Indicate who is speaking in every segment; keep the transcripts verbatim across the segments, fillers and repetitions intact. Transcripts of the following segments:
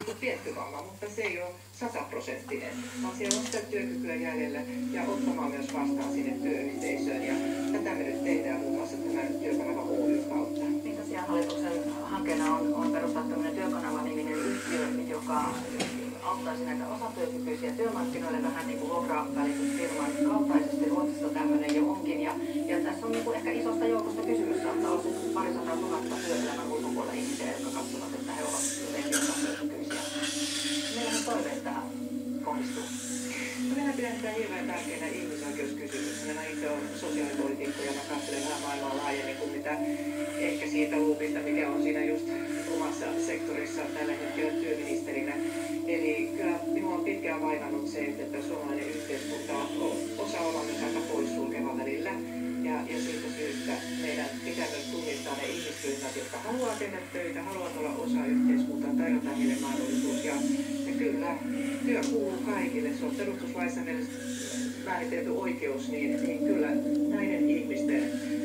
Speaker 1: tietty vamma, mutta se ei ole sataprosenttinen, vaan siellä on sitä työkykyä jäljellä ja ottamaan myös vastaan sinne työyhteisöön. Ja tätä me nyt tehdään muun muassa tämän Työkanava Oyn kautta.
Speaker 2: Niin tosiaan hallituksen hankkeena on, on perustaa tämmöinen Työkanava-niminen yhtiö, joka auttaisi näitä osatyökykyisiä työmarkkinoille vähän niin kuin vuokravälitysfirman kaltaisesti. Ruotsissa tämmöinen jo onkin. Ja, ja tässä on niin kuin ehkä isosta joukosta kysymys, saattaa olla pari sataa tuhatta työelämän ulkopuolella ihmisiä, jotka katsovat, että he ovat jotenkin osatyökykyisiä. Meillähän toiveet tähän kohdistuu.
Speaker 1: No, minä pidän sitä hirveän tärkeänä ihmisoikeuskysymyksenä. Minä itse olen sosiaalipoliitikko ja mä katselen vähän maailmaa laajemmin kuin mitä ehkä siitä luupista, mikä on siinä just omassa sektorissa tällä hetkellä työministerinä. Eli kyllä minua on pitkään vaivannut se, että suomalainen yhteiskunta on osa olla myös aika poissulkeva välillä. Ja, ja siitä syystä meidän pitää myös tunnistaa ne ihmisryhmät, jotka haluaa tehdä töitä, haluavat olla osa yhteiskuntaa, tarjota heille mahdollisuus. Ja, ja kyllä, työ kuuluu kaikille. Se on perustuslaissa määritelty oikeus, niin, niin kyllä näiden ihmisten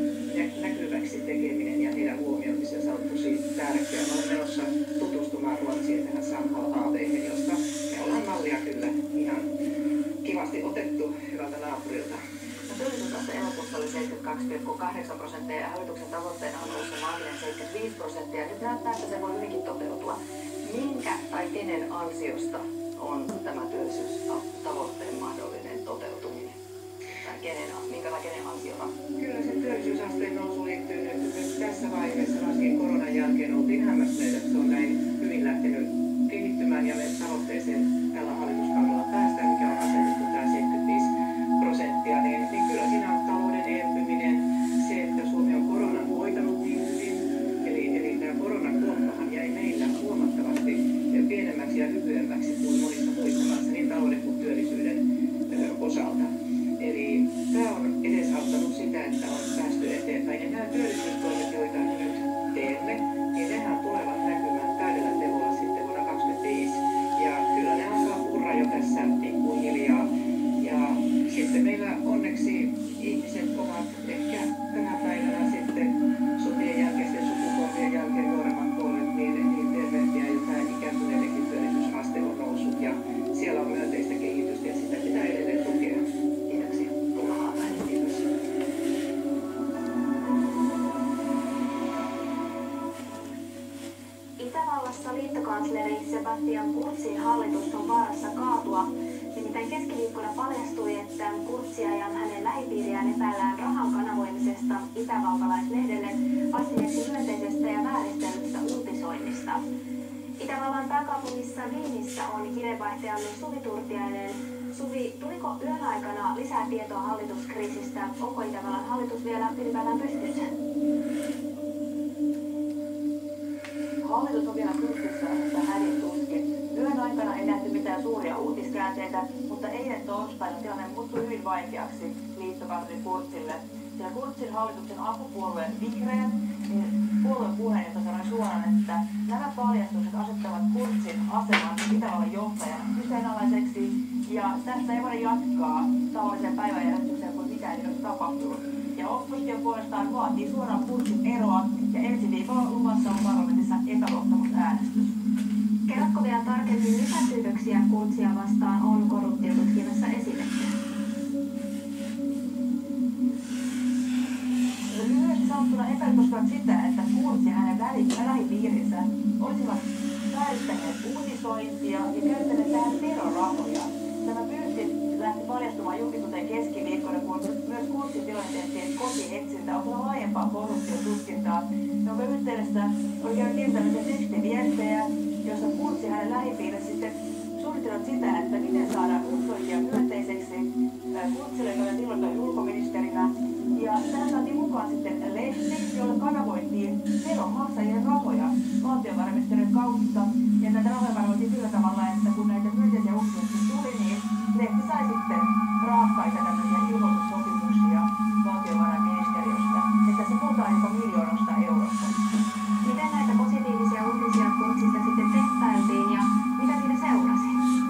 Speaker 1: näkyväksi tekeminen ja heidän huomioimisensa on tosi tärkeää. Mä olen menossa tutustumaan Ruotsiin tähän Samhall-haaveihin, josta me ollaan mallia kyllä ihan kivasti otettu hyvältä naapurilta.
Speaker 2: Työllisyysaste elokuussa oli seitsemänkymmentäkaksi pilkku kahdeksan prosenttia ja hallituksen tavoitteena on ollut se maaginen seitsemänkymmentäviisi prosenttia. Nyt näyttää, että se voi hyvinkin toteutua. Minkä tai kenen ansiosta on tämä työllisyystavoitteen mahdollinen toteutuminen? Tai kenen, minkä tai kenen ansiota?
Speaker 1: Kyllä se työllisyysasteen nousu liittyy nyt, nyt tässä vaiheessa, varsinkin koronan jälkeen oltiin hämmästyneitä, että se on näin hyvin lähtenyt kehittymään ja me tavoitteeseen tällä hallituskaudella päästään, mikä on asetettu tämä seitsemänkymmentäviisi prosenttia, niin, niin kyllä siinä on talouden elpyminen, se, että Suomi on koronan hoitanut niin hyvin, eli, eli tämä koronan kuoppahan jäi meillä huomattavasti pienemmäksi ja lyhyemmäksi kuin monissa muissa maissa, niin talouden kuin työllisyyden ö, osalta. Eli tämä on edesauttanut sitä, että on päästy eteenpäin, ja nämä työllisyystoimet, joita nyt teemme, niin nehän tulevat näkymään täydellä teholla sitten vuonna kaksikymmentäviisi, ja kyllä ne alkaa purra jo tässä pikkuhiljaa. Ja sitten meillä onneksi ihmiset ovat ehkä tänä päivänä sitten sotien jälkeisten sukupolvien jälkeen nuoremmat polvet, niin, niin terveempiä ja tämä ikääntyneidenkin työllisyysaste on noussut ja siellä on myönteistä kehitystä ja sitä pitää edelleen tukea.
Speaker 2: Kiitoksia. Tuula Haatainen.
Speaker 1: Kiitos.
Speaker 3: Itävallassa liittokansleri Sebastian Kurzin hallitus on vaarassa kaatua. Nimittäin keskiviikkona paljastui, että Kurzia ja hänen lähipiiriään epäillään rahan kanavoimisesta itävaltalaislehdelle vastineeksi myönteisestä ja vääristellystä uutisoinnista. Itävallan pääkaupungissa Viinissä on kirjeenvaihtajamme Suvi Turtiainen. Suvi, tuliko yön aikana lisää tietoa hallituskriisistä? Onko Itävallan hallitus vielä ylipäätään pystyssä?
Speaker 2: Hallitus on vielä pystyssä, mutta hädin tuskin. Yön aikana ei nähty mitään suuria uutiskäänteitä, mutta eilen torstaina tilanne muuttui hyvin vaikeaksi liittokansleri Kurzille. Sillä Kurzin hallituksen apupuolueen Vihreät, niin puolueen puheenjohtaja sanoi suoraan, että nämä paljastukset asettavat Kurzin aseman Itävallan johtajan kyseenalaiseksi. Ja tästä ei voida jatkaa tavalliseen päiväjärjestykseen, kun mitään ei ole tapahtunut. Ja oppositio puolestaan vaatii suoraan Kurzin eroa ja ensi viikolla luvassa on parlamentissa epäluottamusäänestys.
Speaker 3: Kerrotko vielä tarkemmin, mitä syytöksiä Kurzia vastaan on korruptiotutkinnassa esitetty?
Speaker 2: Lyhyesti sanottuna epäilyt koskevat sitä, että Kurz ja hänen lähipiirinsä olisivat vääristäneet uutisointia ja käyttäneet tähän verorahoja. Tämä pyynti lähti paljastumaan julkisuuteen keskiviikkona, kun myös Kurzin tilanne tehtiin kotietsintä osana laajempaa korruptiotutkintaa, jonka yhteydessä oli käynyt ilmi tämmöisiä tekstiviestejä, jossa Kurz ja hänen lähipiirinsä sitten suunnittelevat sitä, että miten saadaan uutisointia myönteiseksi Kurzille, joka oli silloin ulkoministerinä. Ja tähän saatiin mukaan sitten lehti, jolle kanavoitiin veronmaksajien rahoja valtiovarainministeriön kautta. Ja näitä rahoja kanavoitiin sillä tavalla, että kun näitä myönteisiä uutisia tuli, niin lehti sai sitten raakkaita tämmöisiä ilmoitussopimuksia valtiovarainministeriöstä. Että se puhutaan jopa miljoonasta eurosta.
Speaker 3: Miten näitä positiivisia uutisia Kurzista sitten tehtailtiin ja mitä siitä seurasi?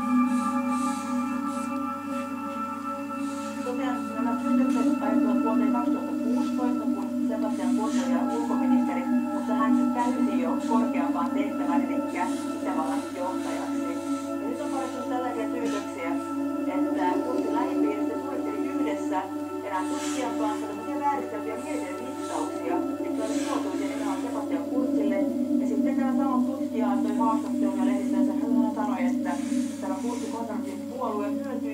Speaker 2: Tosiaan nämä syytökset ajoittuvat vuoteen kaksituhattakuusitoista, kun Sebastian Kurz oli ulkoministeri, mutta hän täysi jo korkeampaan tehtävään, eli Itävallan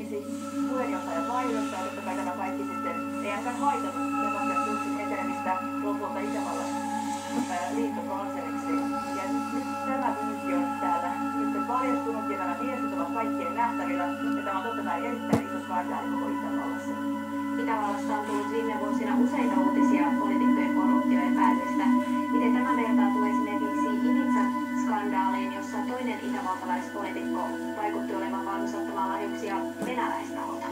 Speaker 2: viisi puheenjohtajan vaihdosta, ja totta kai tämä kaikki sitten ei ainakaan haitannut Sebastian Kurzin etenemistä lopulta Itävallan liittokansleriksi. Ja nyt tämä vinkki on täällä nyt paljastunut, ja nämä viestit ovat kaikkien nähtävillä, ja tämä on totta kai erittäin iso skandaali koko Itävallassa.
Speaker 3: Itävallassa on tullut viime vuosina useita uutisia poliitikkojen korruptioepäilyistä. Miten tämä vertautuu esimerkiksi Ibiza-skandaaliin, jossa toinen itävaltalaispoliitikko vaikutti olevan valmis ottamaan lahjuksia venäläistaholta?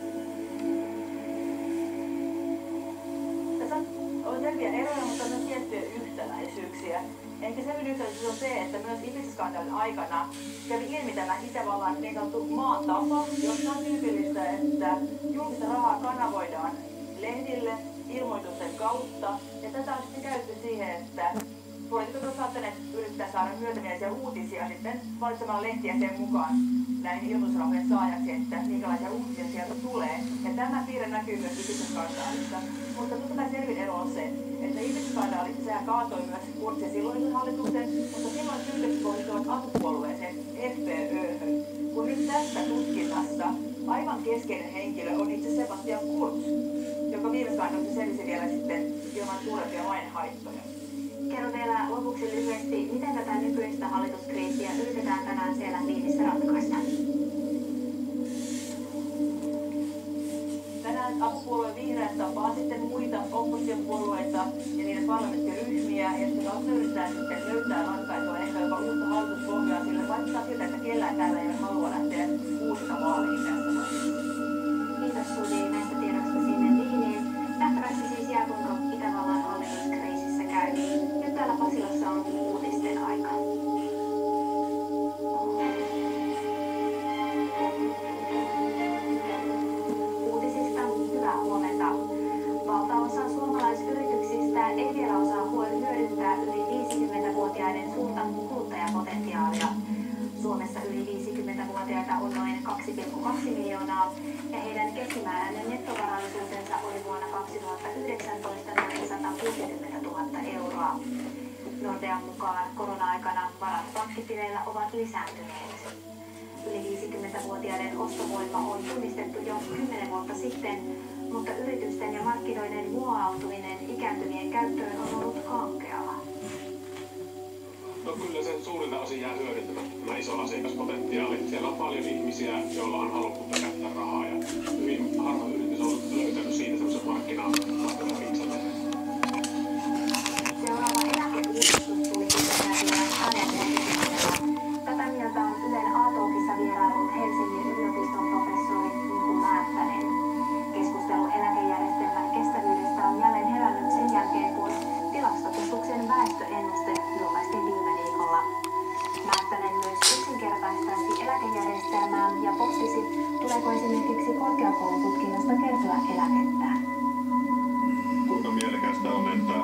Speaker 2: Tässä on selviä eroja, mutta myös tiettyjä yhtäläisyyksiä. Ehkä selvin yhtäläisyys on se, että myös Ibiza-skandaalin aikana kävi ilmi tämä Itävallan niin sanottu maan tapa, jossa on tyypillistä, että julkista rahaa kanavoidaan lehdille ilmoitusten kautta. Ja tätä on sitten käytetty siihen, että poliitikot ovat saattaneet yrittää saada myötämielisiä uutisia sitten valitsemalla lehtiä sen mukaan näihin ilmoitusrahojen saajaksi, että minkälaisia uutisia sieltä tulee. Ja tämä piirre näkyy myös Ibiza-skandaalissa. Mutta totta kai selvin ero on se, että Ibiza-skandaali sehän kaatoi myös Kurzin silloisen hallituksen, mutta silloin syytökset kohdistuvat apupuolueeseen F P Ö:hön. Kun nyt tässä tutkinnassa aivan keskeinen henkilö on itse Sebastian Kurz, joka viime skandaalissa selvisi vielä sitten ilman suurempia mainehaittoja.
Speaker 3: Kerro vielä lopuksi lyhyesti, miten tätä nykyistä hallituskriisiä yritetään tänään siellä Viinissä ratkaista?
Speaker 2: Tänään apupuolue Vihreät tapaa sitten muita oppositiopuolueita ja niiden parlamenttiryhmiä, jotka yritetään sitten löytää ratkaisua, ehkä jopa uutta hallituspohjaa, sillä vaikuttaa siltä, että kellään täällä ei ole halua lähteä uusista vaaleihin tässä vaiheessa.
Speaker 3: Kiitos Suvi näistä tiedoista sinne Viiniin. Nähtävästi siis jää, kuinka Itävallan hallituskriisissä käy. Nyt täällä Pasilassa on uutisten aika. Uutisista hyvää huomenta. Valtaosa suomalaisyrityksistä ei vielä osaa hyödyntää yli viisikymmentävuotiaiden suurta kuluttajapotentiaalia. Suomessa yli viisikymmentävuotiaita on noin kaksi pilkku kaksi miljoonaa ja heidän keskimääräinen nettovarallisuutensa oli vuonna kaksituhattayhdeksäntoista noin satakuusikymmentätuhatta euroa. Nordean mukaan korona-aikana varat pankkitileillä ovat lisääntyneet. Yli viisikymmentävuotiaiden ostovoima on tunnistettu jo kymmenen vuotta sitten, mutta yritysten ja markkinoiden muovautuminen ikääntyvien käyttöön on ollut kankeaa.
Speaker 4: No kyllä se suurinta osin jää hyödyntämättä tämä iso asiakaspotentiaali. Siellä on paljon ihmisiä, joilla on halukkuutta käyttää rahaa ja hyvin harva yritys on löytänyt siitä semmoisen markkina-markkinoinnin itselleen.
Speaker 3: Seuraava eläkeuudistus tuli kuitenkin vielä. Tätä mieltä on Ylen A-talkissa vieraillut Helsingin yliopiston professori Niko Määttänen. Keskustelu eläkejärjestelmän kestävyydestä on jälleen herännyt sen jälkeen, kun Tilastokeskuksen väestöennuste julkaistiin viime viikolla. Määttänen myös yksinkertaistaisi eläkejärjestelmää ja pohtisi, tuleeko esimerkiksi korkeakoulututkinnosta kertyä eläkettä.
Speaker 5: Kuinka mielekästä on, että